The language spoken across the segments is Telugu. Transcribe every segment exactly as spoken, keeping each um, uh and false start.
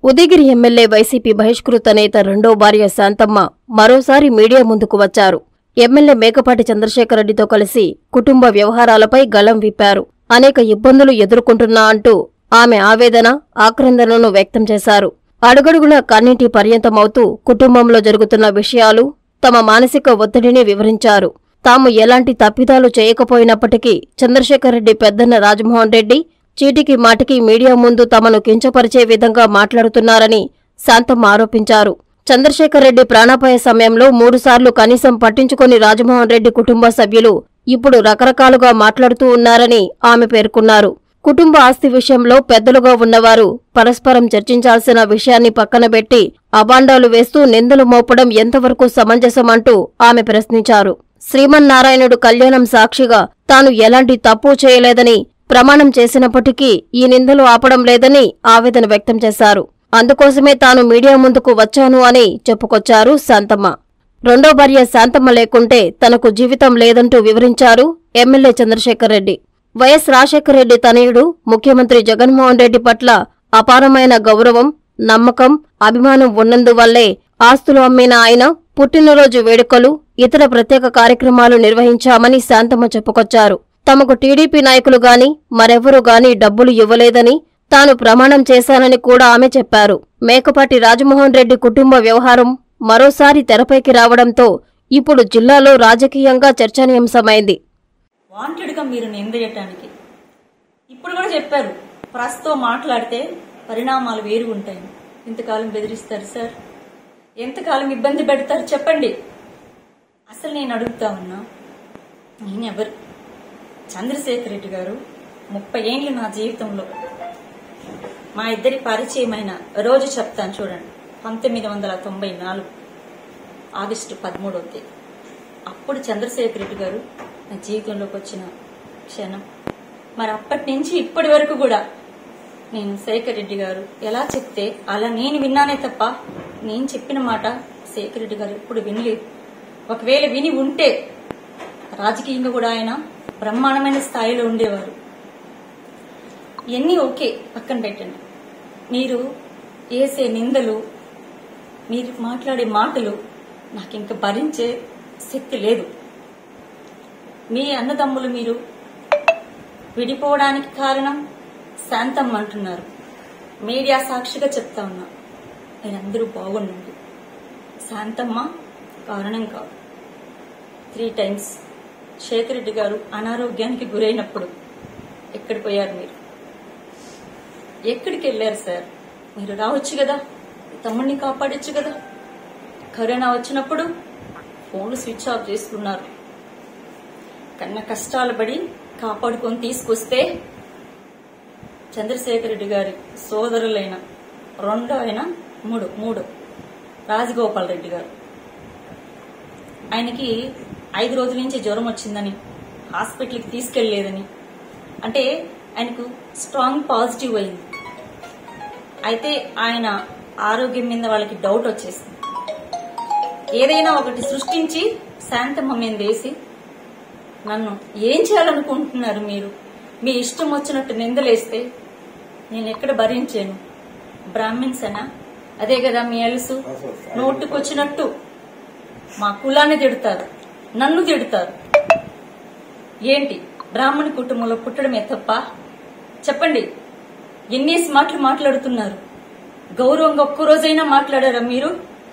ఉదయగిరి ఎమ్మెల్యే వైసీపీ బహిష్కృత నేత రెండో భార్య శాంతమ్మ మరోసారి మీడియా ముందుకు వచ్చారు. ఎమ్మెల్యే మేకపాటి చంద్రశేఖరరెడ్డితో కలిసి కుటుంబ వ్యవహారాలపై గళం విప్పారు. అనేక ఇబ్బందులు ఎదుర్కొంటున్నా అంటూ ఆమె ఆవేదన, ఆక్రందనను వ్యక్తం చేశారు. అడుగడుగునా కన్నీటి పర్యంతమవుతూ కుటుంబంలో జరుగుతున్న విషయాలు, తమ మానసిక ఒత్తిడిని వివరించారు. తాము ఎలాంటి తప్పిదాలు చేయకపోయినప్పటికీ చంద్రశేఖరరెడ్డి పెద్దన్న రాజమోహన్ రెడ్డి చీటికి మాటికి మీడియా ముందు తమను కించపరిచే విధంగా మాట్లాడుతున్నారని శాంతమ్మ ఆరోపించారు. చంద్రశేఖరరెడ్డి ప్రాణాపాయ సమయంలో మూడుసార్లు కనీసం పట్టించుకొని రాజమోహన్ రెడ్డి కుటుంబ సభ్యులు ఇప్పుడు రకరకాలుగా మాట్లాడుతూ ఉన్నారని ఆమె పేర్కొన్నారు. కుటుంబ ఆస్తి విషయంలో పెద్దలుగా ఉన్నవారు పరస్పరం చర్చించాల్సిన విషయాన్ని పక్కనబెట్టి అబాండాలు వేస్తూ నిందలు మోపడం ఎంతవరకు సమంజసమంటూ ఆమె ప్రశ్నించారు. శ్రీమన్నారాయణుడు కళ్యాణం సాక్షిగా తాను ఎలాంటి తప్పు చేయలేదని ప్రమాణం చేసినప్పటికీ ఈ నిందలు ఆపడం లేదని ఆవేదన వ్యక్తం చేశారు. అందుకోసమే తాను మీడియా ముందుకు వచ్చాను అని చెప్పుకొచ్చారు శాంతమ్మ. రెండో భార్య శాంతమ్మ లేకుంటే తనకు జీవితం లేదంటూ వివరించారు ఎమ్మెల్యే చంద్రశేఖరరెడ్డి. వైఎస్ రాజశేఖరరెడ్డి తనయుడు ముఖ్యమంత్రి జగన్మోహన్ రెడ్డి పట్ల అపారమైన గౌరవం, నమ్మకం, అభిమానం ఉన్నందువల్లే ఆస్తులు అమ్మిన ఆయన పుట్టినరోజు వేడుకలు, ఇతర ప్రత్యేక కార్యక్రమాలు నిర్వహించామని శాంతమ్మ చెప్పుకొచ్చారు. తమకు టీడీపీ నాయకులు గాని మరెవరూ గాని డబ్బులు ఇవ్వలేదని తాను ప్రమాణం చేశానని కూడా ఆమె చెప్పారు. మేకపాటి రాజమోహన్ రెడ్డి కుటుంబ వ్యవహారం మరోసారి తెరపైకి రావడంతో ఇప్పుడు జిల్లాలో రాజకీయంగా చర్చనీయాంశమైంది. వాంటెడ్గా మీరు నిందేయటానికి ఇప్పుడు కూడా చెప్పారు, ప్రస్తుతం మాట్లాడితే పరిణామాలు వేరు ఉంటాయి. ఎంతకాలం బెదిరిస్తారు సార్? ఎంతకాలం ఇబ్బంది పెడతారు చెప్పండి. అసలు నేను అడుగుతా ఉన్నా, నేనెవరు? చంద్రశేఖర్ రెడ్డి గారు ముప్పై ఏళ్ళు నా జీవితంలో మా ఇద్దరి పరిచయమైన రోజు చెప్తాను చూడండి. పంతొమ్మిది వందల తొంభై నాలుగు ఆగస్టు పదమూడవ తేదీ అప్పుడు చంద్రశేఖర్ రెడ్డి గారు నా జీవితంలోకి వచ్చిన క్షణం. మరి అప్పటి నుంచి ఇప్పటి వరకు కూడా నేను శేఖర్ రెడ్డి గారు ఎలా చెప్తే అలా నేను విన్నానే తప్ప నేను చెప్పిన మాట శేఖర్ రెడ్డి గారు ఎప్పుడు వినలేదు. ఒకవేళ విని ఉంటే రాజకీయంగా కూడా ఆయన బ్రహ్మాండమైన స్థాయిలో ఉండేవారు. ఇవన్నీ ఓకే, పక్కన పెట్టండి. మీరు వేసే నిందలు, మీరు మాట్లాడే మాటలు నాకు ఇంకా భరించే శక్తి లేదు. మీ అన్నదమ్ములు మీరు విడిపోవడానికి కారణం శాంతమ్మ అంటున్నారు. మీడియా సాక్షిగా చెప్తా ఉన్నా, మీరందరూ బాగుండండి. శాంతమ్మ కారణం కాదు. త్రీ టైమ్స్ శేఖర్ రెడ్డి గారు అనారోగ్యానికి గురైనప్పుడు ఎక్కడికి పోయారు? మీరు ఎక్కడికి వెళ్ళారు సార్? మీరు రావచ్చు కదా, తమ్ముడిని కాపాడొచ్చు కదా. కరోనా వచ్చినప్పుడు ఫోన్లు స్విచ్ ఆఫ్ చేసుకున్నారు. కన్నా కష్టాలు పడి కాపాడుకొని తీసుకొస్తే చంద్రశేఖర్ రెడ్డి గారి సోదరులైన రెండో అయినా మూడు మూడు రాజగోపాల్ రెడ్డి గారు, ఆయనకి ఐదు రోజుల నుంచి జ్వరం వచ్చిందని హాస్పిటల్కి తీసుకెళ్లేదని, అంటే ఆయనకు స్ట్రాంగ్ పాజిటివ్ అయింది. అయితే ఆయన ఆరోగ్యం మీద వాళ్ళకి డౌట్ వచ్చేసింది. ఏదైనా ఒకటి సృష్టించి శాంతమ్మ మీద వేసి నన్ను ఏం చేయాలనుకుంటున్నారు మీరు? మీ ఇష్టం వచ్చినట్టు నిందలేస్తే నేను ఎక్కడ భరించాను? బ్రాహ్మిన్స్ అనా? అదే కదా మీ అలుసు. నోటుకొచ్చినట్టు మా కులాన్ని తిడతారు, నన్ను తిడతారు. ఏంటి బ్రాహ్మణ కుటుంబంలో పుట్టడమే తప్ప? చెప్పండి, ఎన్నేసి మాటలు మాట్లాడుతున్నారు? గౌరవంగా ఒక్క రోజైనా మాట్లాడారా మీరు?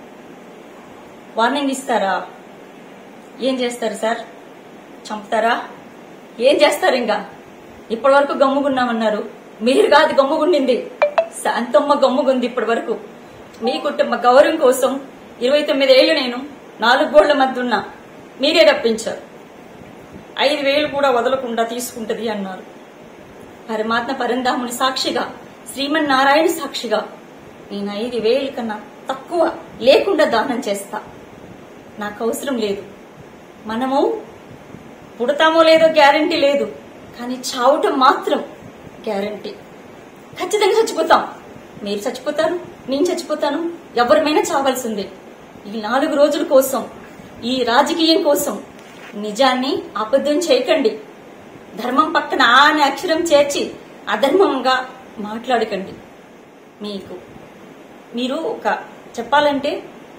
వార్నింగ్ ఇస్తారా? ఏం చేస్తారు సార్? చంపుతారా? ఏం చేస్తారు? ఇంకా ఇప్పటి వరకు గమ్ముగున్నామన్నారు. మీరు కాదు గమ్ముగుండింది, శాంతమ్మ గమ్ముగుంది ఇప్పటి వరకు. మీ కుటుంబ గౌరవం కోసం ఇరవై తొమ్మిది ఏళ్లు నేను నాలుగు గోళ్ల మధ్య ఉన్నా. మీరే రప్పించారు. ఐదు వేలు కూడా వదలకుండా తీసుకుంటది అన్నారు. పరమాత్మ పరంధాముని సాక్షిగా, శ్రీమన్నారాయణ సాక్షిగా నేను ఐదు వేలు కన్నా తక్కువ లేకుండా దానం చేస్తా. నాకు అవసరం లేదు. మనము పుడతామో లేదో గ్యారంటీ లేదు, కానీ చావటం మాత్రం గ్యారంటీ. ఖచ్చితంగా చచ్చిపోతాం. మీరు చచ్చిపోతారు, నేను చచ్చిపోతాను, ఎవరిమైనా చావాల్సిందే. ఈ నాలుగు రోజుల కోసం, ఈ రాజకీయం కోసం నిజాన్ని అబద్ధం చేయకండి. ధర్మం పక్కన ఆ అనే అక్షరం చేర్చి అధర్మంగా మాట్లాడకండి. మీకు మీరు ఒక చెప్పాలంటే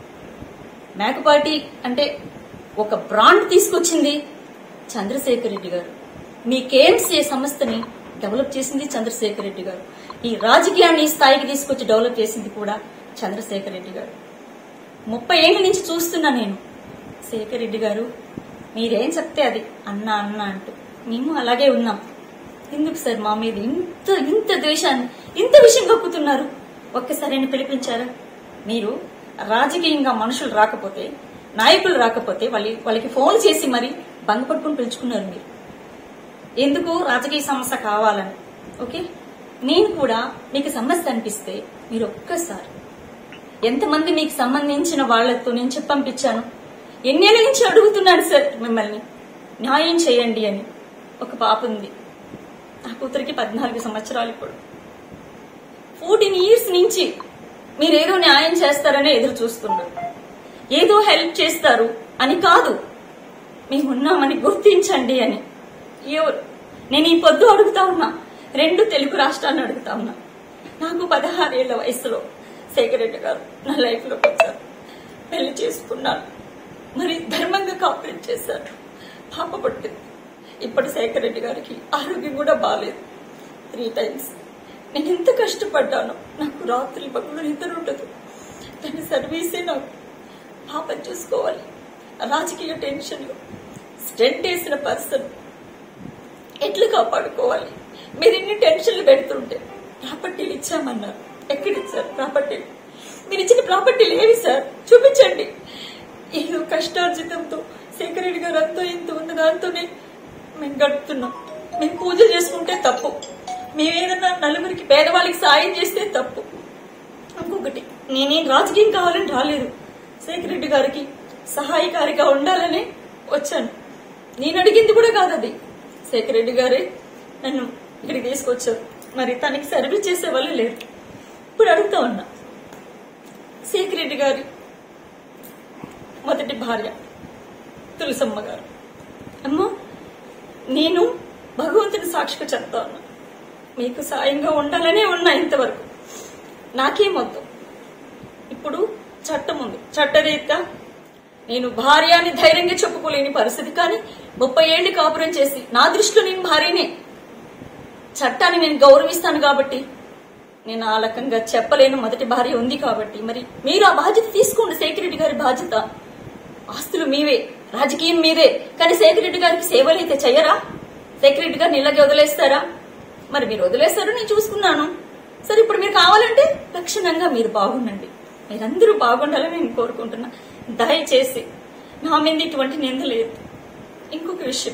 మేకపాటి అంటే ఒక బ్రాండ్ తీసుకొచ్చింది చంద్రశేఖర్ రెడ్డి గారు. మీ కేఎంసీ సంస్థని డెవలప్ చేసింది చంద్రశేఖర్ రెడ్డి గారు. ఈ రాజకీయాన్ని స్థాయికి తీసుకొచ్చి డెవలప్ చేసింది కూడా చంద్రశేఖర్ రెడ్డి గారు. ముప్పై ఏళ్ల నుంచి చూస్తున్నా నేను. శేఖర్ రెడ్డి గారు మీరేం చెప్తే అది అన్నా అన్నా అంటూ మేము అలాగే ఉన్నాం. ఎందుకు సార్ మా మీద ఇంత ఇంత ద్వేషాన్ని ఇంత విషయం కక్కుతున్నారు? ఒక్కసారి పిలిపించారా? మీరు రాజకీయంగా మనుషులు రాకపోతే, నాయకులు రాకపోతే వాళ్ళ వాళ్ళకి ఫోన్ చేసి మరి బంగపట్టుకుని పిలుచుకున్నారు మీరు. ఎందుకు? రాజకీయ సమస్య కావాలని. ఓకే, నేను కూడా మీకు సమస్య అనిపిస్తే మీరు ఒక్కసారి ఎంతమంది మీకు సంబంధించిన వాళ్లతో నేను చెప్పి పంపించాను. ఎన్నేళ్ల నుంచి అడుగుతున్నాను సార్ మిమ్మల్ని న్యాయం చేయండి అని. ఒక పాప ఉంది, ఆ కూతురికి పద్నాలుగు సంవత్సరాలు. ఇప్పుడు ఫోర్టీన్ ఇయర్స్ నుంచి మీరేదో న్యాయం చేస్తారనే ఎదురు చూస్తున్నారు. ఏదో హెల్ప్ చేస్తారు అని కాదు, మేమున్నామని గుర్తించండి అని. ఎవరు? నేను ఈ పొద్దు అడుగుతా ఉన్నా, రెండు తెలుగు రాష్ట్రాలను అడుగుతా ఉన్నా. నాకు పదహారేళ్ల వయసులో శేఖర్ రెడ్డి గారు నా లైఫ్ లోకి వచ్చారు. పెళ్లి చేసుకున్నాను, మరి ధర్మంగా కాపరేట్ చేశారు. పాప పుట్టింది. ఇప్పటి శేఖర్ రెడ్డి గారికి ఆరోగ్యం కూడా బాగాలేదు. త్రీ టైమ్స్ నేను ఎంత కష్టపడ్డాను. నాకు రాత్రి పగులు నిద్ర ఉండదు. దాని సర్వీసే నాకు. పాపని చూసుకోవాలి, రాజకీయ టెన్షన్లు, స్టెంట్ వేసిన పర్సన్ ఎట్లా కాపాడుకోవాలి? మీరు ఇన్ని టెన్షన్లు పెడుతుంటే ప్రాపర్టీలు ఇచ్చామన్నారు. ఎక్కడిచ్చారు ప్రాపర్టీలు? మీరు ఇచ్చిన ప్రాపర్టీలు ఏవి సార్? చూపించండి. ఏదో కష్టార్జితంతో శేఖర్ రెడ్డి గారు అంతో ఇంత ఉన్న దాంతోనే మేము గడుపుతున్నాం. మేము పూజ చేసుకుంటే తప్పు, మేమేదన్నా నలుగురికి పేదవాళ్ళకి సాయం చేస్తే తప్పు. ఇంకొకటి, నేనేం రాజకీయం కావాలని రాలేదు. శేఖర్ రెడ్డి గారికి సహాయకారిగా ఉండాలని వచ్చాను. నేను అడిగింది కూడా కాదు అది. శేఖర్ రెడ్డి గారే నన్ను ఇక్కడికి తీసుకొచ్చారు. మరి తనకి సర్వీస్ చేసే వాళ్ళు లేరు. ఇప్పుడు అడుగుతా ఉన్నా, శేఖర్ రెడ్డి గారి మొదటి భార్య తులసమ్మ గారు, అమ్మా నేను భగవంతుని సాక్షిగా చెప్తా ఉన్నా, మీకు సాయంగా ఉండాలనే ఉన్నా ఇంతవరకు. నాకేమొద్దు. ఇప్పుడు చట్టం ఉంది, చట్టరీత్యా నేను భార్య అని ధైర్యంగా చెప్పుకోలేని పరిస్థితి. కానీ ముప్పై ఏళ్లు కాపురం చేసి నా దృష్టిలో నేను భార్యనే. చట్టాన్ని నేను గౌరవిస్తాను కాబట్టి నేను ఆ రకంగా చెప్పలేను. మొదటి భార్య ఉంది కాబట్టి మరి మీరు ఆ బాధ్యత తీసుకోండి. శేఖర్ రెడ్డి గారి బాధ్యత. ఆస్తులు మీవే, రాజకీయం మీదే. కానీ శేఖర్ రెడ్డి గారికి సేవలు అయితే చెయ్యరా? శేఖర్ రెడ్డి గారిని ఇలాగే వదిలేస్తారా? మరి మీరు వదిలేస్తారో నేను చూసుకున్నాను. సరే, ఇప్పుడు మీరు కావాలంటే లక్షణంగా మీరు బాగుండండి. మీరందరూ బాగుండాలని నేను కోరుకుంటున్నా. దయచేసి నా మీద ఇటువంటి నింద లేదు. ఇంకొక విషయం,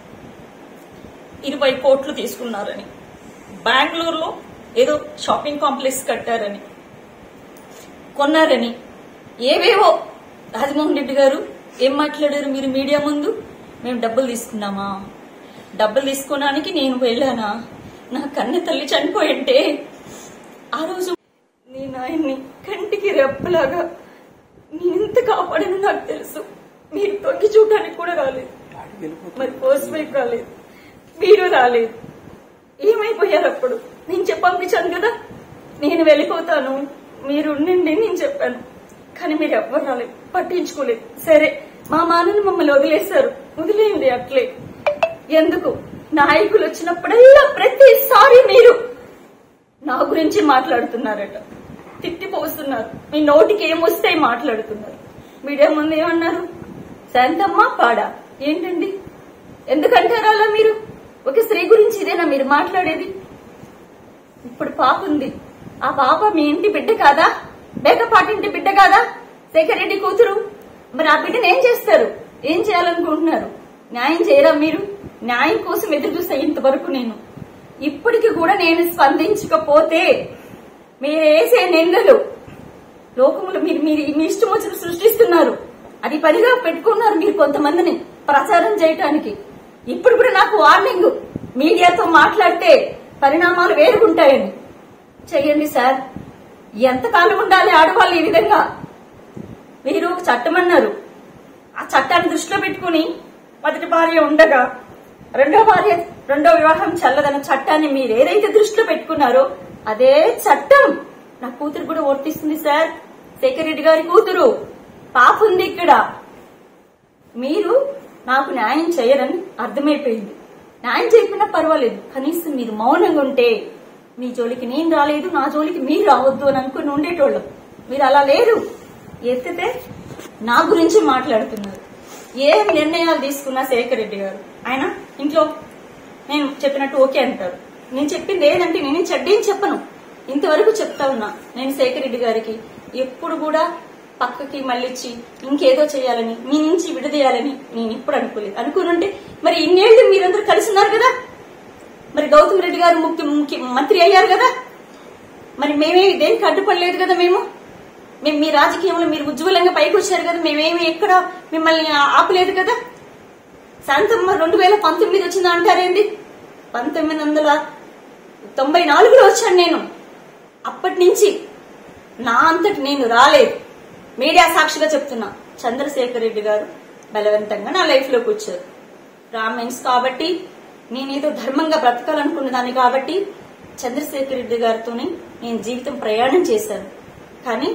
ఇరవై కోట్లు తీసుకున్నారని, బెంగళూరులో ఏదో షాపింగ్ కాంప్లెక్స్ కట్టారని, కొన్నారని, ఏవేవో. రాజమోహన్ రెడ్డి గారు ఏం మాట్లాడారు మీరు మీడియా ముందు? మేము డబ్బులు తీసుకున్నామా? డబ్బులు తీసుకోవడానికి నేను వెళ్ళానా? నా కన్న తల్లి చనిపోయింటే ఆ రోజు నేను ఆయన్ని కంటికి రెప్పలాగా నేనెంత కాపాడను నాకు తెలుసు. మీరు తొంగి చూడడానికి కూడా రాలేదు. మరి పోస్ట్ వైపు రాలేదు, మీరు రాలేదు. ఏమైపోయారు అప్పుడు? నేను చెప్పి పంపించాను కదా, నేను వెళ్ళిపోతాను, మీరు ఉండండి నేను చెప్పాను. కానీ మీరు ఎవ్వరు రాలేదు, పట్టించుకోలేదు. సరే, మా మానని మమ్మల్ని వదిలేశారు, వదిలేయండి అట్లే. ఎందుకు? నాయకులు వచ్చినప్పుడల్లా ప్రతిసారి మీరు నా గురించి మాట్లాడుతున్నారట, తిట్టిపోస్తున్నారు. మీ నోటికి ఏమొస్తే మాట్లాడుతున్నారు. మీడియా ముందు ఏమన్నారు? శాంతమ్మ పాడా ఏంటండి? ఎందుకంటారా అలా? మీరు ఒక స్త్రీ గురించి ఇదేనా మీరు మాట్లాడేది? ఇప్పుడు పాప ఉంది, ఆ పాప మీ ఇంటి బిడ్డ కాదా? మేకపాటి ఇంటి బిడ్డ కాదా? శేఖర్ రెడ్డి కూతురు. మరి ఆ బిడ్డను ఏం చేస్తారు? ఏం చేయాలనుకుంటున్నారు? న్యాయం చేయరా మీరు? న్యాయం కోసం ఎదురు చూస్తా ఇంతవరకు నేను. ఇప్పటికి కూడా నేను స్పందించకపోతే మీరేసే నిందలు లోకములు మీరు మీరు మీ ఇష్టం వచ్చిన సృష్టిస్తున్నారు. అది పనిగా పెట్టుకున్నారు మీరు కొంతమందిని ప్రచారం చేయటానికి. ఇప్పుడు కూడా నాకు వార్నింగ్, మీడియాతో మాట్లాడితే పరిణామాలు వేరుగుంటాయని. చెయ్యండి సార్. ఎంతకాలం ఉండాలి ఆడవాళ్ళు ఈ విధంగా? మీరు ఒక చట్టం అన్నారు, ఆ చట్టాన్ని దృష్టిలో పెట్టుకుని మొదటి భార్య ఉండగా రెండో భార్య రెండో వివాహం చల్లదన్న చట్టాన్ని మీరు ఏదైతే దృష్టిలో పెట్టుకున్నారో అదే చట్టం నా కూతురు కూడా వర్తిస్తుంది సార్. శేఖర్ రెడ్డి గారి కూతురు పాప ఉంది ఇక్కడ. మీరు నాకు న్యాయం చేయరని అర్థమైపోయింది. న్యాయం చేయకుండా పర్వాలేదు, కనీసం మీరు మౌనంగా ఉంటే మీ జోలికి నేను రాలేదు, నా జోలికి మీరు రావద్దు అని అనుకుని ఉండేటోళ్ళం. మీరు అలా లేరు. ఎత్తితే నా గురించి మాట్లాడుతున్నారు. ఏం నిర్ణయాలు తీసుకున్నా శేఖర్ రెడ్డి గారు ఆయన ఇంట్లో నేను చెప్పినట్టు ఓకే అంటారు. నేను చెప్పింది ఏదంటే నేను చెడ్డేం చెప్పను. ఇంతవరకు చెప్తా ఉన్నా, నేను శేఖర్ రెడ్డి గారికి ఎప్పుడు కూడా పక్కకి మళ్ళిచ్చి ఇంకేదో చేయాలని, మీ నుంచి విడదీయాలని నేను ఇప్పుడు అనుకోలేదు. అనుకునుంటే మరి ఇన్నేళ్లు మీరందరూ కలిసి ఉన్నారు కదా. మరి గౌతమ్ రెడ్డి గారు ముఖ్య ముఖ్య మంత్రి అయ్యారు కదా. మరి మేమే దేనికి అడ్డుపడలేదు కదా. మేము మేము మీ రాజకీయంలో మీరు ఉజ్వలంగా పైకి వచ్చారు కదా. మేమేమి ఎక్కడ మిమ్మల్ని ఆపలేదు కదా. శాంతమ్మ రెండు వేల పంతొమ్మిది వచ్చిందా అంటారేంటి? పంతొమ్మిది వందల తొంభై నాలుగులో వచ్చాను నేను. అప్పటి నుంచి నా అంతటి నేను రాలేదు. మీడియా సాక్షిగా చెప్తున్నా, చంద్రశేఖర్ రెడ్డి గారు బలవంతంగా నా లైఫ్ లోకి వచ్చారు. బ్రాహ్మణ్స్ కాబట్టి, నేనేదో ధర్మంగా బ్రతకాలనుకున్న దాన్ని కాబట్టి చంద్రశేఖర్ రెడ్డి గారితోనే నేను జీవితం ప్రయాణం చేశాను. కానీ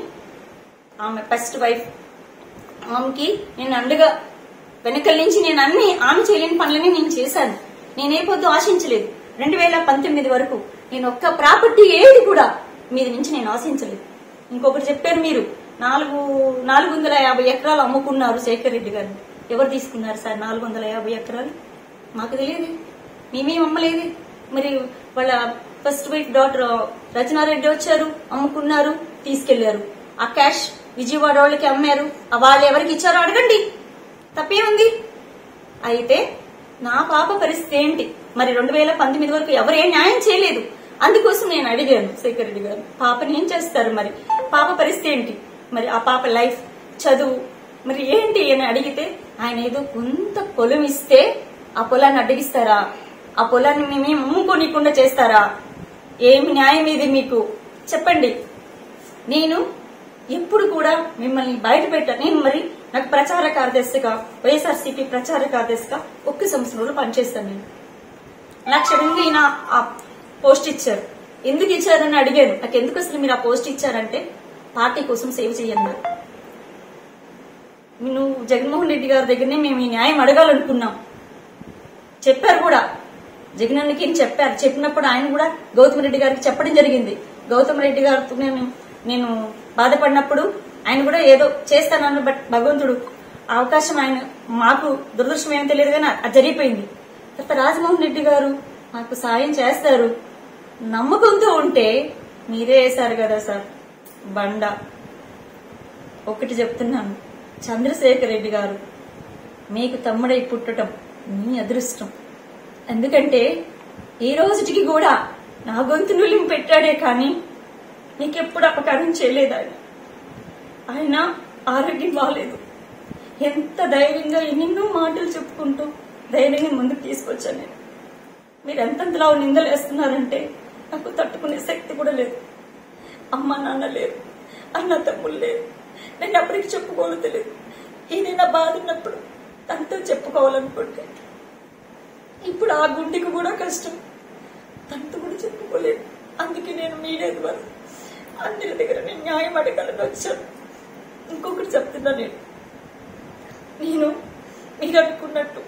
ఆమె ఫస్ట్ వైఫ్, ఆమెకి నేను అండగా వెనకల నుంచి నేను అన్ని ఆమె చేయలేని పనులని నేను చేశాను. నేనే పొద్దు ఆశించలేదు. రెండు వేల పంతొమ్మిది వరకు నేను ఒక్క ప్రాపర్టీ ఏది కూడా మీద నుంచి నేను ఆశించలేదు. ఇంకొకటి చెప్పారు మీరు, నాలుగు నాలుగు వందల యాభై ఎకరాలు అమ్ముకున్నారు శేఖర్ రెడ్డి గారిని. ఎవరు తీసుకున్నారు సార్ నాలుగు వందల యాభై ఎకరాలు? మాకు తెలియదు, మేమేం అమ్మలేదు. మరి వాళ్ళ ఫస్ట్ వైఫ్ డాక్టర్ రచనారెడ్డి వచ్చారు, అమ్ముకున్నారు, తీసుకెళ్లారు. ఆ క్యాష్ విజయవాడ వాళ్ళకి అమ్మారు. వాళ్ళు ఎవరికి ఇచ్చారో అడగండి, తప్పేముంది. అయితే నా పాప పరిస్థితి ఏంటి? మరి రెండు వేల పంతొమ్మిది వరకు ఎవరేం న్యాయం చేయలేదు. అందుకోసం నేను అడిగాను శేఖర్ రెడ్డి గారు, పాపని ఏం చేస్తారు, మరి పాప పరిస్థితి ఏంటి, మరి ఆ పాప లైఫ్, చదువు మరి ఏంటి అని అడిగితే ఆయన ఏదో కొంత పొలం ఇస్తే ఆ పొలాన్ని అడ్డగిస్తారా? ఆ పొలాన్ని మేము అమ్ముకోనికుండా చేస్తారా? ఏమి న్యాయం ఇది మీకు చెప్పండి. నేను ఎప్పుడు కూడా మిమ్మల్ని బయట పెట్టా. నేను మరి నాకు ప్రచార కార్యదర్శిగా, వైఎస్ఆర్సీపీ ప్రచార కార్యదర్శిగా ఒక్క సంవత్సరంలో పనిచేస్తాను. నేను నాకు సడన్గా ఈయన ఆ పోస్ట్ ఇచ్చారు. ఎందుకు ఇచ్చారని అడిగాను. నాకు ఎందుకు అసలు మీరు ఆ పోస్ట్ ఇచ్చారంటే పార్టీ కోసం సేవ చేయన్నారు. నువ్వు జగన్మోహన్ రెడ్డి గారి దగ్గరనే మేము ఈ న్యాయం అడగాలనుకున్నాం చెప్పారు కూడా. జగనన్నకి చెప్పారు. చెప్పినప్పుడు ఆయన కూడా గౌతమ్ రెడ్డి గారికి చెప్పడం జరిగింది. గౌతమ్ రెడ్డి గారితో నేను నేను బాధపడినప్పుడు ఆయన కూడా ఏదో చేస్తానన్న, బట్ భగవంతుడు అవకాశం ఆయన మాకు దురదృష్టం ఏమో తెలియదు కానీ అది జరిగిపోయింది. తర్వాత రాజమోహన్ రెడ్డి గారు మాకు సాయం చేస్తారు నమ్మకంతో ఉంటే మీరే వేశారు కదా సార్ బండ. ఒకటి చెప్తున్నాను, చంద్రశేఖర్ రెడ్డి గారు మీకు తమ్ముడై పుట్టడం మీ అదృష్టం. ఎందుకంటే ఈ రోజుకి కూడా నా గొంతు నులిం పెట్టాడే కానీ నీకెప్పుడు అపకారం చేయలేదు. ఆయన ఆయన ఆరోగ్యం బాగాలేదు. ఎంత ధైర్యంగా ఎన్నెన్నో మాటలు చెప్పుకుంటూ ధైర్యంగా ముందుకు తీసుకొచ్చాను నేను. మీరు ఎంతలా నిందలు వేస్తున్నారంటే నాకు తట్టుకునే శక్తి కూడా లేదు. అమ్మ నాన్న లేరు, అన్న తమ్ముళ్ళు లేరు. నేను అప్పటికి చెప్పుకోవట్లేదు. ఇది నా బాధ ఉన్నప్పుడు తనతో చెప్పుకోవాలనుకుంటే ఇప్పుడు ఆ గుండెకి కూడా కష్టం, తనతో కూడా చెప్పుకోలేదు. అందుకే నేను మీడియా ద్వారా అందరి దగ్గర నేను న్యాయం అడగాలని వచ్చాను. ఇంకొకటి చెప్తున్నా, నేను నేను మీరు అనుకున్నట్టు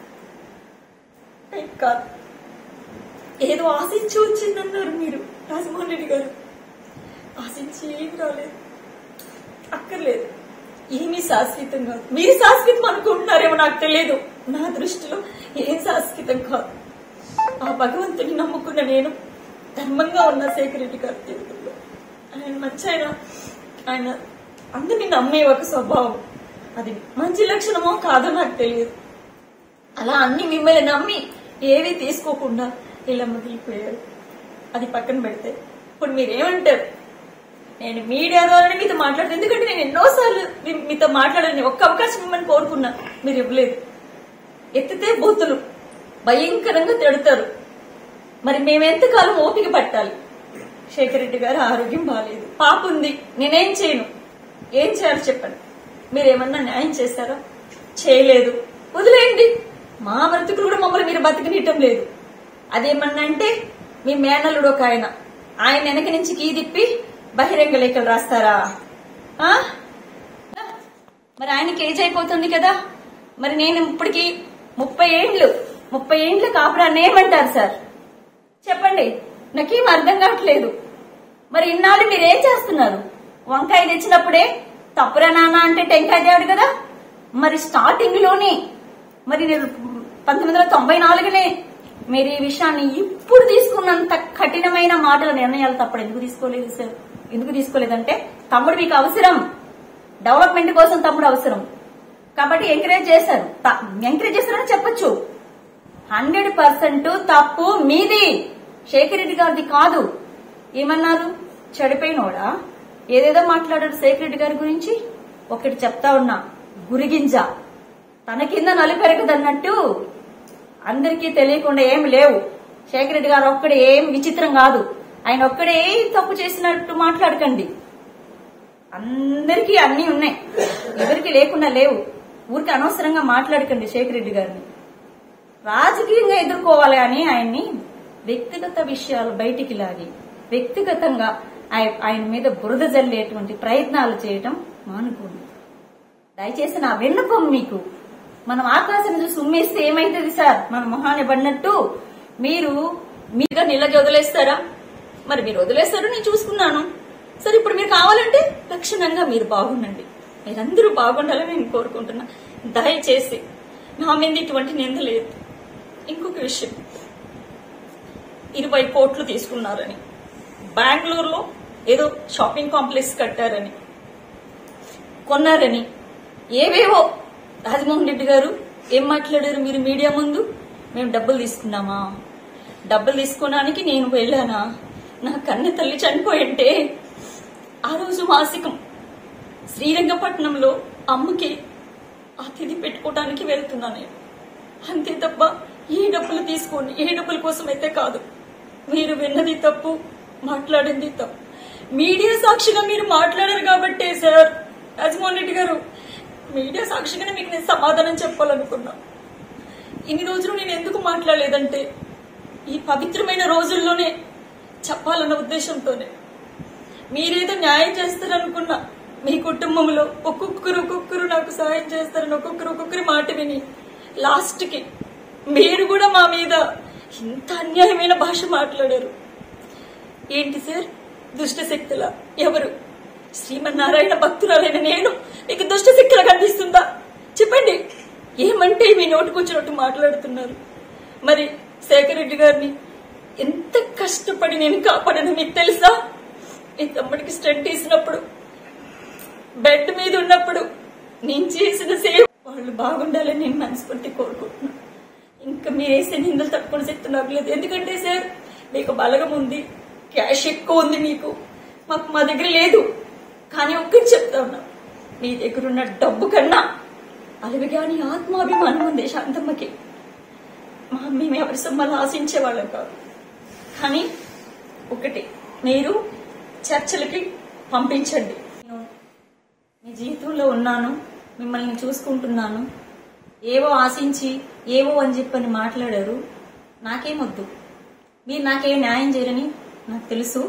కాదు, ఏదో ఆశించి వచ్చిందన్నారు మీరు రాజమోహన్ రెడ్డి గారు. ఆశించి ఏం రాలేదు, అక్కర్లేదు. ఏమీ శాశ్వతం కాదు. మీరు శాశ్వతం అనుకుంటున్నారేమో నాకు తెలియదు. నా దృష్టిలో ఏం శాశ్వతం కాదు. ఆ భగవంతుని నమ్ముకున్న నేను ధర్మంగా ఉన్న శేఖర్ రెడ్డి గారి జీవితంలో ఆయన మంచి, ఆయన ఆయన అందరినీ నమ్మే ఒక స్వభావం, అది మంచి లక్షణమో కాదో నాకు తెలియదు. అలా అన్ని మిమ్మల్ని నమ్మి ఏవి తీసుకోకుండా ఇలా మొదలుపోయారు. అది పక్కన పెడితే ఇప్పుడు మీరేమంటారు? నేను మీడియా ద్వారా మీతో మాట్లాడతాను. ఎందుకంటే నేను ఎన్నోసార్లు మీతో మాట్లాడాలని ఒక్క అవకాశం మిమ్మల్ని కోరుకున్నా, మీరు ఇవ్వలేదు. ఎత్తితే బూతులు భయంకరంగా తిడతారు. మరి మేమెంతకాలం ఓపిక పట్టాలి? శేఖర్ రెడ్డి గారు ఆరోగ్యం బాగాలేదు, పాప ఉంది, నేనేం చేయను. ఏం చేయాలి చెప్పండి? మీరేమన్నా న్యాయం చేస్తారా? చేయలేదు, వదిలేయండి. మా బ్రతుకులు కూడా మమ్మల్ని మీరు బతికినియటం లేదు. అదేమన్నా అంటే మీ మేనల్లుడు ఒక ఆయన ఆయన వెనక నుంచి కీ తిప్పి బహిరంగ లేఖలు రాస్తారా? మరి ఆయనకి ఏజ్ అయిపోతుంది కదా, మరి నేను ఇప్పటికి ముప్పై ఏండ్లు ముప్పై ఏండ్లు కాపురాన్ని ఏమంటారు సార్ చెప్పండి? నాకేం అర్థం కావట్లేదు. మరి ఇన్నాళ్ళు మీరేం చేస్తున్నారు? వంకాయ తెచ్చినప్పుడే తప్పురా నాన్న అంటే టెంకాయ తేడు కదా. మరి స్టార్టింగ్ లోనే మరి నేను పంతొమ్మిది వందల తొంభై నాలుగునే మీరు ఈ విషయాన్ని ఇప్పుడు తీసుకున్నంత కఠినమైన మాటల నిర్ణయాలు తప్పుడు ఎందుకు తీసుకోలేదు సార్? ఎందుకు తీసుకోలేదంటే తమ్ముడు మీకు అవసరం, డెవలప్మెంట్ కోసం తమ్ముడు అవసరం కాబట్టి ఎంకరేజ్ చేశారు. ఎంకరేజ్ చేశారని చెప్పొచ్చు. హండ్రెడ్ పర్సెంట్ తప్పు మీది, శేఖర్ రెడ్డి గారిది కాదు. ఏమన్నారు? చెడిపోయినోడా ఏదేదో మాట్లాడారు శేఖర్ రెడ్డి గారి గురించి. ఒకటి చెప్తా ఉన్నా, గురిగింజ తన కింద నలుపెరగదన్నట్టు అందరికీ తెలియకుండా ఏమి లేవు. శేఖర్ రెడ్డి గారు ఒక్కడే ఏం విచిత్రం కాదు, ఆయన ఒక్కడే తప్పు చేసినట్టు మాట్లాడకండి. అందరికీ అన్ని ఉన్నాయి, ఎవరికి లేకుండా లేవు. ఊరికి అనవసరంగా మాట్లాడకండి శేఖర్ రెడ్డి గారిని. రాజకీయంగా ఎదుర్కోవాలి అని ఆయన్ని వ్యక్తిగత విషయాలు బయటికి లాగి వ్యక్తిగతంగా ఆయన మీద బురద జల్లేటువంటి ప్రయత్నాలు చేయటం మానుకోండి దయచేసి. నా విన్నపం మీకు. మనం ఆకాశం చూసి ఉమ్మేస్తే ఏమైతుంది సార్? మన మొహాన్ని పడినట్టు మీరు మీగా నిలజ వదిలేస్తారా? మరి మీరు వదిలేస్తారు, నేను చూసుకున్నాను. సరే ఇప్పుడు మీరు కావాలంటే లక్షణంగా మీరు బాగుండండి, మీరందరూ బాగుండాలని నేను కోరుకుంటున్నా. దయచేసి నా మీద ఇటువంటి నింద లేదు. ఇంకొక విషయం, ఇరవై కోట్లు తీసుకున్నారని, బెంగళూరులో ఏదో షాపింగ్ కాంప్లెక్స్ కట్టారని, కొన్నారని ఏవేవో రాజమోహన్ రెడ్డి గారు ఏం మాట్లాడారు మీరు మీడియా ముందు? మేము డబ్బులు తీసుకున్నామా? డబ్బులు తీసుకోవడానికి నేను వెళ్ళానా? నా కన్న తల్లి చనిపోయింటే ఆ రోజు మాసికం శ్రీరంగపట్నంలో అమ్మకి అతిథి పెట్టుకోవడానికి వెళ్తున్నా నేను, అంతే తప్ప ఏ డబ్బులు తీసుకోండి ఏ డబ్బుల కోసం అయితే కాదు. మీరు విన్నది తప్పు, మాట్లాడింది తప్పు. మీడియా సాక్షిగా మీరు మాట్లాడారు కాబట్టే సార్ రాజమోహన్ రెడ్డి గారు, మీడియా సాక్షిగానే మీకు నేను సమాధానం చెప్పాలనుకున్నా. ఇన్ని రోజులు నేను ఎందుకు మాట్లాడలేదంటే ఈ పవిత్రమైన రోజుల్లోనే చెప్పాలన్న ఉద్దేశంతోనే. మీరేదో న్యాయం చేస్తారనుకున్నా, మీ కుటుంబంలో ఒక్కొక్కరు ఒక్కొక్కరు నాకు సహాయం చేస్తారని ఒక్కొక్కరు ఒక్కొక్కరి మాట విని లాస్ట్ కి మీరు కూడా మా మీద ఇంత అన్యాయమైన భాష మాట్లాడారు. ఏంటి సార్ దుష్ట శక్తుల? ఎవరు? శ్రీమన్నారాయణ భక్తురాలైన నేను మీకు దుష్ట శక్తులు కనిపిస్తుందా? చెప్పండి. ఏమంటే మీ నోటుకొచ్చినట్టు మాట్లాడుతున్నారు. మరి శేఖర్ రెడ్డి గారిని ఎంత కష్టపడి నేను కాపాడని మీకు తెలుసా? ఈ తమ్ముడికి స్టంట్ వేసినప్పుడు బెడ్ మీద ఉన్నప్పుడు నేను చేసిన సేవ వాళ్ళు బాగుండాలని నేను మనస్ఫూర్తి కోరుకుంటున్నాను. ఇంకా మీరు వేసే నిందలు తక్కువ శక్తి నాకు లేదు. ఎందుకంటే సార్ మీకు బలగం ఉంది, క్యాష్ ఎక్కువ ఉంది మీకు, మాకు మా దగ్గర లేదు. కానీ ఒక్కటి చెప్తా ఉన్నా, మీ దగ్గర ఉన్న డబ్బు కన్నా అలవి కానీ ఆత్మాభిమానం ఉంది శాంతమ్మకి. మా మేము ఎవరి సొమ్మలు ఆశించే వాళ్ళం కాదు. కానీ ఒకటి, మీరు చర్చలకి పంపించండి. నేను మీ జీవితంలో ఉన్నాను, మిమ్మల్ని చూసుకుంటున్నాను. ఏవో ఆశించి ఏవో అని చెప్పని మాట్లాడారు. నాకేమొద్దు, మీరు నాకేం న్యాయం చేయరని నాకు తెలుసు.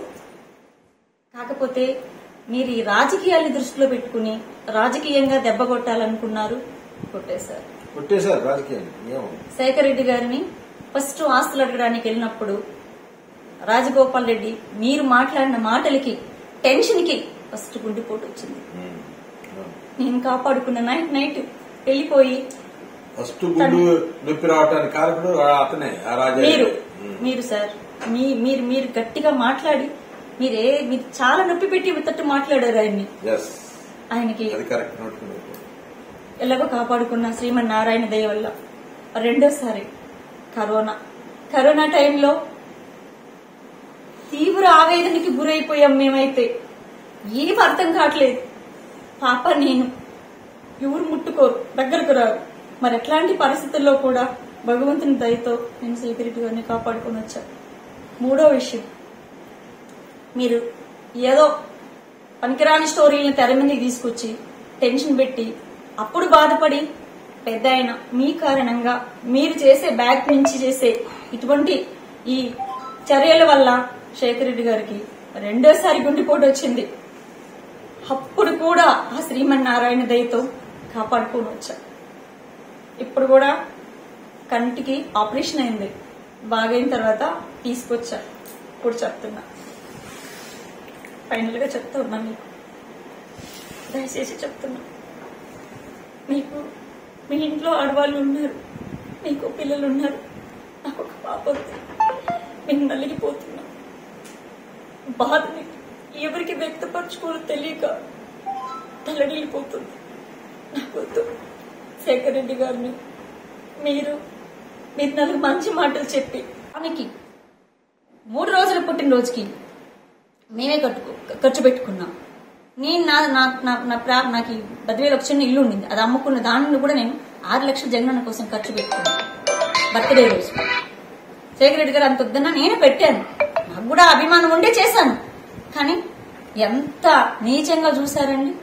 కాకపోతే మీరు ఈ రాజకీయాన్ని దృష్టిలో పెట్టుకుని రాజకీయంగా దెబ్బ కొట్టాలనుకున్నారు, కొట్టేశారు కొట్టేశారు రాజకీయాన్ని. శేఖర్ రెడ్డి గారిని ఫస్ట్ ఆస్తులు అడగడానికి వెళ్ళినప్పుడు రాజగోపాల్ రెడ్డి మీరు మాట్లాడిన మాటలకి టెన్షన్ కి ఫస్ట్ గుండెపోటు వచ్చింది. నేను కాపాడుకున్న నైట్ నైట్ వెళ్ళిపోయి ఫస్ట్ గుండు నొప్పి రావడానికి కారకుడు అతనే. మీరు మీరు సార్ మీ మీరు మీరు గట్టిగా మాట్లాడి మీరే మీరు చాలా నొప్పి పెట్టి తట్టు మాట్లాడారు ఆయన్ని. ఆయనకి ఎలాగో కాపాడుకున్న శ్రీమన్నారాయణ దయ వల్ల. రెండోసారి కరోనా కరోనా టైంలో తీవ్ర ఆవేదనకి గురైపోయాం మేమైతే. ఏం అర్థం కావట్లేదు. పాప నేను ఎవరు ముట్టుకోరు, దగ్గరకు రారు. మరి ఎట్లాంటి పరిస్థితుల్లో కూడా భగవంతుని దయతో నేను శేఖర్ రెడ్డి గారిని కాపాడుకుని వచ్చా. మూడో విషయం, మీరు ఏదో పనికిరాని స్టోరీలను తెర మీదకి తీసుకొచ్చి టెన్షన్ పెట్టి అప్పుడు బాధపడి పెద్ద ఆయన మీ కారణంగా మీరు చేసే బ్యాక్ నుంచి చేసే ఇటువంటి ఈ చర్యల వల్ల శేఖర్ రెడ్డి గారికి రెండోసారి గుండెపోటు వచ్చింది. అప్పుడు కూడా ఆ శ్రీమన్నారాయణ దయతో కాపాడుకొని వచ్చా. ఇప్పుడు కూడా కంటికి ఆపరేషన్ అయింది. బాగైన తర్వాత తీసుకొచ్చా. ఇప్పుడు చెప్తున్నా, ఫైనల్ గా చెప్తా ఉన్నా మీకు, దయచేసి చెప్తున్నా. మీకు మీ ఇంట్లో ఆడవాళ్ళు ఉన్నారు, మీకు పిల్లలు ఉన్నారు, నాకు ఒక పాప ఉంది. నేను నలిగిపోతున్నా. బాధని ఎవరికి వ్యక్తపరచుకోవాలో తెలియక తలడిల్లిపోతుంది. నాకు వద్దు. శేఖర్ రెడ్డి గారిని మీరు మీరు నాకు మంచి మాటలు చెప్పి ఆమెకి మూడు రోజుల పుట్టినరోజుకి మేమే కట్టుకో ఖర్చు పెట్టుకున్నాం. నేను నా నా ప్రా నాకు ఈ బద్వేలు ఒక చిన్న ఇల్లు ఉండింది, అది అమ్ముకున్న దానిని కూడా నేను ఆరు లక్షల జగనన్న కోసం ఖర్చు పెట్టుకున్నాను. బర్త్డే రోజు శేఖర్ రెడ్డి గారు అంత వద్దన్నా నేనే పెట్టాను. నాకు కూడా అభిమానం ఉండే చేశాను. కానీ ఎంత నీచంగా చూశారండి.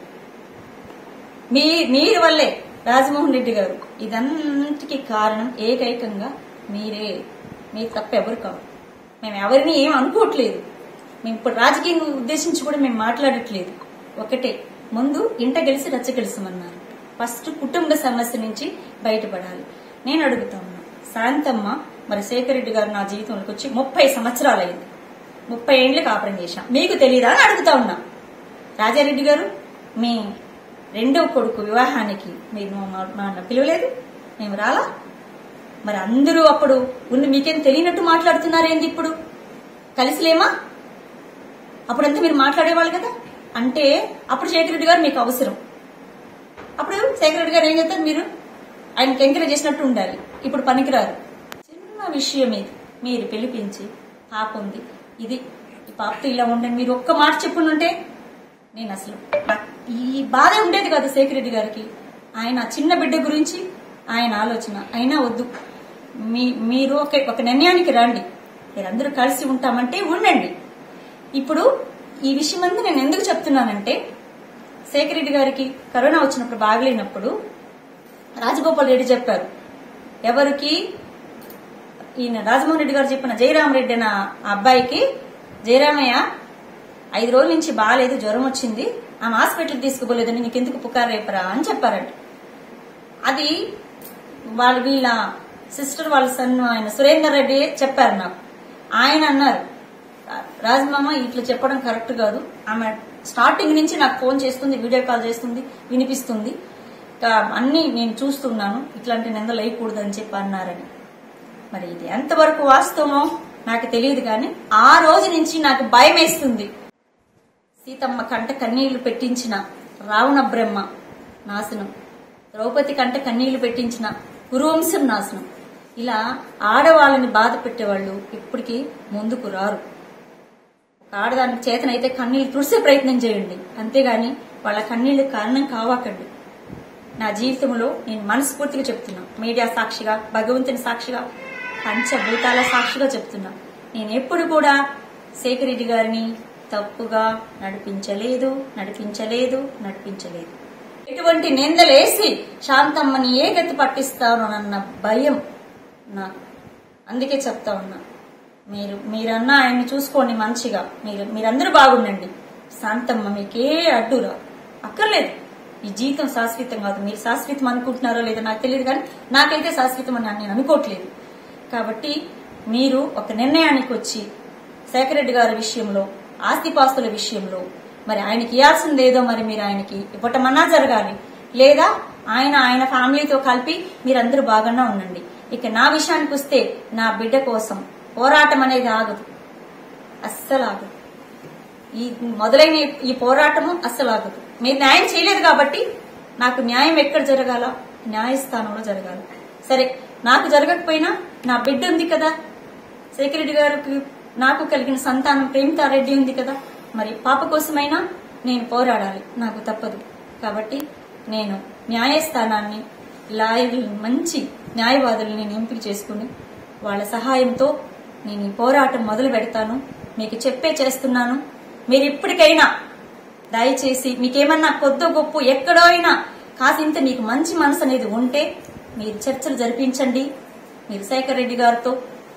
మీ మీరు వల్లే రాజమోహన్ రెడ్డి గారు ఇదంతటికి కారణం ఏకైకంగా మీరే. మీరు తప్ప ఎవరు కాదు. మేము ఎవరిని ఏం అనుకోవట్లేదు. మేము ఇప్పుడు రాజకీయం ఉద్దేశించి కూడా మేము మాట్లాడట్లేదు. ఒకటే, ముందు ఇంట గెలిచి రచ్చ గెలిచమన్నారు. ఫస్ట్ కుటుంబ సమస్య నుంచి బయటపడాలి. నేను అడుగుతా ఉన్నా, శాంతమ్మ మరి శేఖర్ రెడ్డి గారు నా జీవితంలోకి వచ్చి ముప్పై సంవత్సరాలు అయింది. ముప్పై ఏళ్లు కాపురం చేశాం. మీకు తెలియదా అని అడుగుతా ఉన్నా. రాజారెడ్డి గారు మీ రెండో కొడుకు వివాహానికి మీరు నన్ను పిలవలేదు, మేము రాలా. మరి అందరూ అప్పుడు ఉన్న మీకేం తెలియనట్టు మాట్లాడుతున్నారేంది? ఇప్పుడు కలిసిలేమా? అప్పుడంతా మీరు మాట్లాడేవాళ్ళు కదా. అంటే అప్పుడు శేఖర్ రెడ్డి గారు మీకు అవసరం. అప్పుడు శేఖర్ రెడ్డి గారు ఏం చేస్తారు? మీరు ఆయనకి ఎంకరేజ్ చేసినట్టు ఉండాలి. ఇప్పుడు పనికిరారు. చిన్న విషయం ఇది మీరు పిలిపించి పాప ఉంది, ఇది ఈ పాపతో ఇలా ఉండండి మీరు ఒక్క మాట చెప్పుంటే నేను అసలు ఈ బాధ ఉండేది కాదు శేఖర్ రెడ్డి గారికి. ఆయన చిన్న బిడ్డ గురించి ఆయన ఆలోచన అయినా వద్దు. మీ మీరు ఒక ఒక నిర్ణయానికి రండి, మీరందరూ కలిసి ఉంటామంటే ఉండండి. ఇప్పుడు ఈ విషయం అంతా నేను ఎందుకు చెప్తున్నానంటే, శేఖర్ రెడ్డి గారికి కరోనా వచ్చినప్పుడు బాగలేనప్పుడు రాజగోపాల్ రెడ్డి చెప్పారు, ఎవరికి ఈయన రాజమోహన్ రెడ్డి గారు చెప్పిన జయరామరెడ్డి అన్న అబ్బాయికి, జయరామయ్య ఐదు రోజుల నుంచి బాగాలేదు, జ్వరం వచ్చింది, ఆమె హాస్పిటల్కి తీసుకుపోలేదని నీకెందుకు పుకారు రేపరా అని చెప్పారంట. అది వాళ్ళ వీళ్ళ సిస్టర్ వాళ్ళ సన్ ఆయన సురేందర్ రెడ్డి చెప్పారు నాకు. ఆయన అన్నారు, రాజమామ ఇట్లా చెప్పడం కరెక్ట్ కాదు, ఆమె స్టార్టింగ్ నుంచి నాకు ఫోన్ చేస్తుంది, వీడియో కాల్ చేస్తుంది, వినిపిస్తుంది, అన్ని నేను చూస్తున్నాను, ఇట్లాంటి నిందలు వేయకూడదు అని చెప్పి అన్నారని. మరి ఇది ఎంతవరకు వాస్తవమో నాకు తెలియదు, కానీ ఆ రోజు నుంచి నాకు భయం వేస్తుంది. సీతమ్మ కంట కన్నీళ్లు పెట్టించిన రావణ బ్రహ్మ నాశనం, ద్రౌపది కంట కన్నీళ్లు పెట్టించిన కురువంశం నాశనం. ఇలా ఆడవాళ్ళని బాధ పెట్టేవాళ్ళు ఇప్పటికీ ముందుకు రారు. ఒక ఆడదానికి చేతనైతే కన్నీళ్లు తుడిసే ప్రయత్నం చేయండి, అంతేగాని వాళ్ళ కన్నీళ్లు కారణం కావాకండి. నా జీవితంలో నేను మనస్ఫూర్తిగా చెప్తున్నా, మీడియా సాక్షిగా, భగవంతుని సాక్షిగా, పంచభూతాల సాక్షిగా చెప్తున్నా, నేను ఎప్పుడు కూడా శేఖర్ రెడ్డి గారిని తప్పుగా నడిపించలేదు నడిపించలేదు నడిపించలేదు ఎటువంటి నిందలేసి శాంతమ్మని ఏ గతి పట్టిస్తానోనన్న భయం నాకు. అందుకే చెప్తా ఉన్నా, మీరు మీరన్నా ఆయన్ని చూసుకోండి మంచిగా, మీరు మీరందరూ బాగుండండి. శాంతమ్మ మీకే అడ్డురా అక్కర్లేదు. ఈ జీవితం శాశ్వతం కాదు. మీరు శాశ్వతం అనుకుంటున్నారో లేదో నాకు తెలియదు, కానీ నాకైతే శాశ్వతం అని నేను అనుకోవట్లేదు. కాబట్టి మీరు ఒక నిర్ణయానికి వచ్చి శేఖర్ రెడ్డి గారి విషయంలో, ఆస్తిపాస్తుల విషయంలో మరి ఆయనకి ఇవ్వాల్సింది ఏదో మరి మీరు ఆయనకి ఇవ్వటమన్నా జరగాలి, లేదా ఆయన ఆయన ఫ్యామిలీతో కలిపి మీరందరూ బాగానే ఉండండి. ఇక నా విషయానికి వస్తే నా బిడ్డ కోసం పోరాటం అనేది ఆగదు, అస్సలు ఆగదు. ఈ మొదలైన ఈ పోరాటము అస్సలు ఆగదు. మీరు న్యాయం చేయలేదు కాబట్టి నాకు న్యాయం ఎక్కడ జరగాల? న్యాయస్థానంలో జరగాలి. సరే, నాకు జరగకపోయినా నా బిడ్డ ఉంది కదా, శేఖర్ రెడ్డి గారికి నాకు కలిగిన సంతానం ప్రేమితారెడ్డి ఉంది కదా, మరి పాప కోసమైనా నేను పోరాడాలి, నాకు తప్పదు. కాబట్టి నేను న్యాయస్థానాన్ని, లాయర్లు, మంచి న్యాయవాదులు నేను ఎంపిక చేసుకుని వాళ్ళ సహాయంతో నేను ఈ పోరాటం మొదలు పెడతాను. మీకు చెప్పే చేస్తున్నాను. మీరు ఇప్పటికైనా దయచేసి మీకేమన్నా కొద్దో గొప్ప ఎక్కడో అయినా కాసింత మీకు మంచి మనసు అనేది ఉంటే మీరు చర్చలు జరిపించండి. మీరు శేఖర్ రెడ్డి గారితో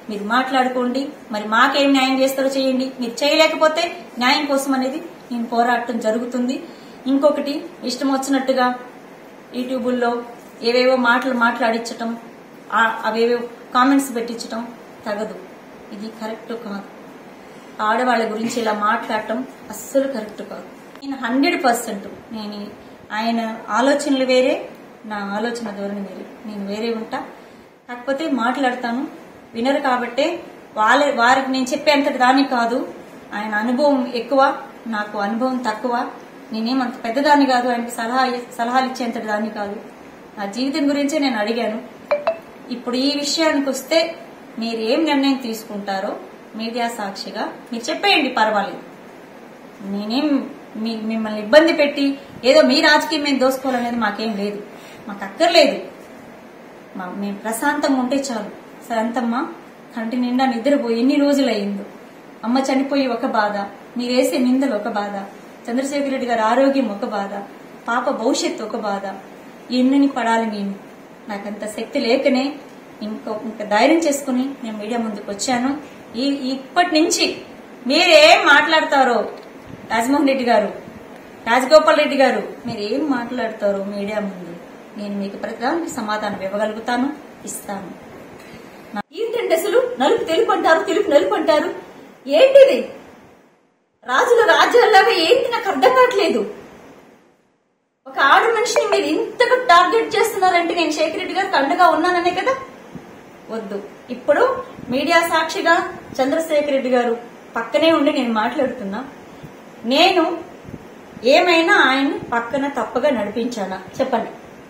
మీరు మాట్లాడుకోండి. మరి మాకేం న్యాయం చేస్తారో చేయండి. మీరు చేయలేకపోతే న్యాయం కోసం అనేది నేను పోరాటం జరుగుతుంది. ఇంకొకటి, ఇష్టం వచ్చినట్టుగా యూట్యూబుల్లో ఏవేవో మాటలు మాట్లాడించటం, అవేవో కామెంట్స్ పెట్టించటం తగదు. ఇది కరెక్ట్ కాదు. ఆడవాళ్ళ గురించి ఇలా మాట్లాడటం అస్సలు కరెక్ట్ కాదు. నేను హండ్రెడ్ పర్సెంట్ నేను ఆయన ఆలోచనలు వేరే, నా ఆలోచన ధోరణి వేరే. నేను వేరే ఉంటా. కాకపోతే మాట్లాడతాను, వినరు కాబట్టే వాళ్ళ వారికి నేను చెప్పేంతటి దాన్ని కాదు. ఆయన అనుభవం ఎక్కువ, నాకు అనుభవం తక్కువ. నేనేమంత పెద్దదాన్ని కాదు, ఆయనకి సలహా సలహాలు ఇచ్చేంతటి దాన్ని కాదు. నా జీవితం గురించే నేను అడిగాను. ఇప్పుడు ఈ విషయానికి వస్తే మీరు ఏం నిర్ణయం తీసుకుంటారో మీడియా సాక్షిగా మీరు చెప్పేయండి, పర్వాలేదు. నేనేం మిమ్మల్ని ఇబ్బంది పెట్టి ఏదో మీ రాజకీయం మేము దోసుకోవాలనేది మాకేం లేదు, మాకు అక్కర్లేదు. మేము ప్రశాంతంగా ఉంటే చాలు. శాంతమ్మ కంటి నిండా నిద్రపోయి ఎన్ని రోజులయ్యిందో. అమ్మ చనిపోయి ఒక బాధ, మీరేసే నిందలు ఒక బాధ, చంద్రశేఖర రెడ్డి గారి ఆరోగ్యం ఒక బాధ, పాప భవిష్యత్తు ఒక బాధ. ఎన్ని పడాలి నేను? నాకంత శక్తి లేకనే ఇంకో ఇంకా ధైర్యం చేసుకుని నేను మీడియా ముందుకు వచ్చాను. ఈ ఇప్పటి నుంచి మీరేం మాట్లాడతారో రాజమోహన్ రెడ్డి గారు, రాజగోపాల్ రెడ్డి గారు, మీరేం మాట్లాడతారో మీడియా ముందు నేను మీకు ప్రతిదానికి సమాధానం ఇవ్వగలుగుతాను, ఇస్తాను. ఏంటంటే అసలు నలుపు తెలుపు అంటారు, తెలుపు నలుపు అంటారు. ఏంటిది? రాజుల రాజ్యాల్లాగా ఏంటి? నాకు అర్థం కావట్లేదు. ఒక ఆడ మనిషిని మీరు ఇంతగా టార్గెట్ చేస్తున్నారంటే నేను శేఖర్ రెడ్డి గారికి అండగా ఉన్నాననే కదా. వద్దు. ఇప్పుడు మీడియా సాక్షిగా చంద్రశేఖర్ రెడ్డి గారు పక్కనే ఉండి నేను మాట్లాడుతున్నా. నేను ఏమైనా ఆయన పక్కన తప్పగా నడిపించానా? చెప్పండి.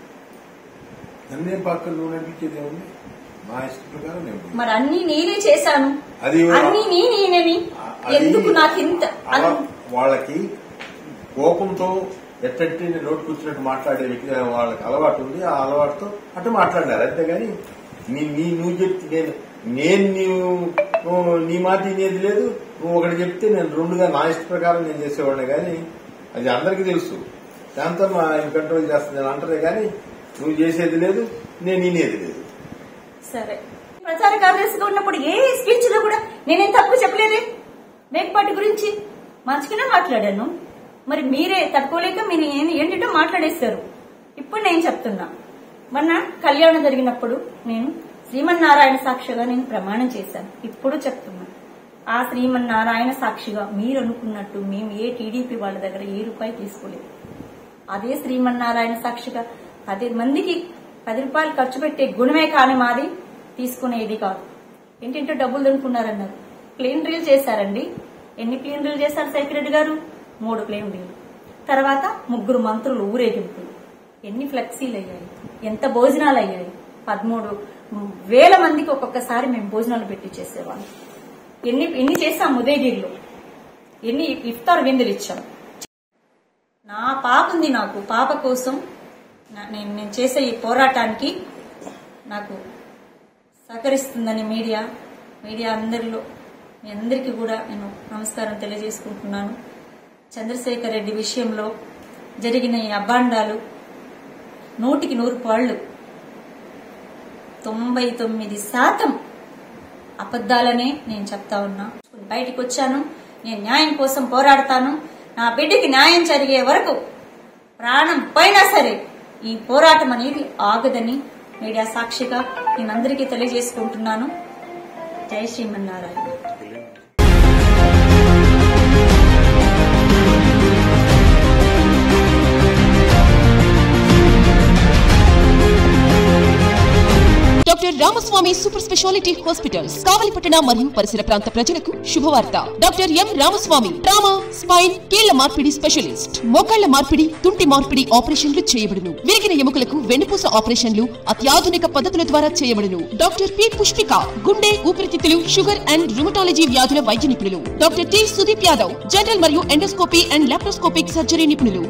మరి అన్ని నేనే చేశాను, అన్ని నేనేనని ఎందుకు నాకు ఇంత? వాళ్ళకి కోపంతో ఎట్టంటే నోటు కూర్చున్నట్టు మాట్లాడే వ్యక్తి వాళ్ళకి అలవాటు ఉంది. ఆ అలవాటుతో అటు మాట్లాడారు. అంతేగాని నీ నువ్వు చెప్తే నేను నేను నీవు నీ మాట వినేది లేదు. నువ్వు ఒకటి చెప్తే నేను రెండుగా నా ఇష్ట ప్రకారం నేను చేసేవాడిని. కానీ అది అందరికీ తెలుసు. దాంతో ఆయన కంట్రోల్ చేస్తుంది నేను అంటారే కానీ నువ్వు చేసేది లేదు, నేను వినేది లేదు. సరే, ప్రచార కార్యదర్శిగా ఉన్నప్పుడు ఏ స్పీచ్ లో కూడా నేనేం తప్పు చెప్పలేదే. మేకపాటి గురించి మంచిగానే మాట్లాడాను. మరి మీరే తట్టుకోలేక మీరు ఏంటంటే మాట్లాడేశారు. ఇప్పుడు నేను చెప్తున్నా, మొన్న కళ్యాణం జరిగినప్పుడు నేను శ్రీమన్నారాయణ సాక్షిగా నేను ప్రమాణం చేశాను. ఇప్పుడు చెప్తున్నా, ఆ శ్రీమన్నారాయణ సాక్షిగా మీరు అనుకున్నట్టు మేము ఏ టీడీపీ వాళ్ళ దగ్గర ఏ రూపాయి తీసుకోలేదు. అదే శ్రీమన్నారాయణ సాక్షిగా పది మందికి పది రూపాయలు ఖర్చు పెట్టే గుణమే కాని మాది తీసుకునేది కాదు. ఏంటంటే డబ్బులు దొరుకున్నారన్నారు. ప్లేన్ రీల్ చేశారండి. ఎన్ని ప్లేన్ రీల్ చేశారు శేఖర్ రెడ్డి గారు? మూడు ప్లేన్ రీల్. తర్వాత ముగ్గురు మంత్రులు ఊరేగింపులు. ఎన్ని ఫ్లెక్సీలు అయ్యాయి, ఎంత భోజనాలు అయ్యాయి. పదమూడు వేల మందికి ఒక్కొక్కసారి మేము భోజనాలు పెట్టి చేసేవాళ్ళం. ఎన్ని ఎన్ని చేశాం ఉదయగిరిలో, ఎన్ని ఇఫ్తార్ విందులు ఇచ్చాం. నా పాప ఉంది, నాకు పాప కోసం నేను నేను చేసే ఈ పోరాటానికి నాకు సహకరిస్తుందని మీడియా మీడియా అందరిలో మీ అందరికీ కూడా నేను నమస్కారం తెలియజేసుకుంటున్నాను. చంద్రశేఖర్ రెడ్డి విషయంలో జరిగిన ఈ అభాండాలు నూటికి నూరు పాళ్లు తొంభై తొమ్మిది శాతం అబద్దాలనే నేను చెప్తా ఉన్నా. బయటికి వచ్చాను, నేను న్యాయం కోసం పోరాడతాను. నా బిడ్డకి న్యాయం జరిగే వరకు ప్రాణం పోయినా సరే ఈ పోరాటం అనేది ఆగదని మీడియా సాక్షిగా నేనందరికీ తెలియజేసుకుంటున్నాను. జై Srimannarayana. Doctor Ramaswamy super speciality hospitals కావలిపట్టణ మరియు పరిసర ప్రాంత ప్రజలకు శుభవార్త. Doctor M Ramaswamy trauma, spine, కీళ్ల మార్పిడి స్పెషలిస్ట్. మోకాళ్ల మార్పిడి, తుంటి మార్పిడి ఆపరేషన్లు చేయబడును. విరిగిన ఎముకలకు వెన్నుపూస ఆపరేషన్లు అత్యాధునిక పద్ధతుల ద్వారా చేయబడును. డాక్టర్ పి పుష్పిక గుండె, ఊపిరితిత్తులు, షుగర్ అండ్ రుమటాలజీ వ్యాధుల వైద్య నిపుణులు. Doctor T Sudeep Yadav general మరియు ఎండోస్కోపీ అండ్ లాప్రోస్కోపిక్ సర్జరీ నిపుణులు.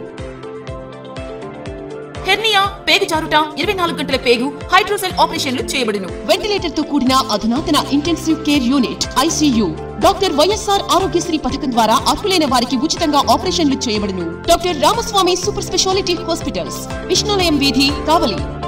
హెర్నియా, పేగు జారుట, ఇరవై నాలుగు గంటల పేగు, హైడ్రోసెల్ ఆపరేషన్లు చేయబడును. వెంటిలేటర్ తో కూడిన అధునాతన intensive care unit ICU. Doctor YSR Aarogyasri పథకం ద్వారా అర్హులైన వారికి ఉచితంగా ఆపరేషన్లు చేయబడును. Doctor Ramaswamy super speciality hospitals, Vishnulayam వీధి, కావలి.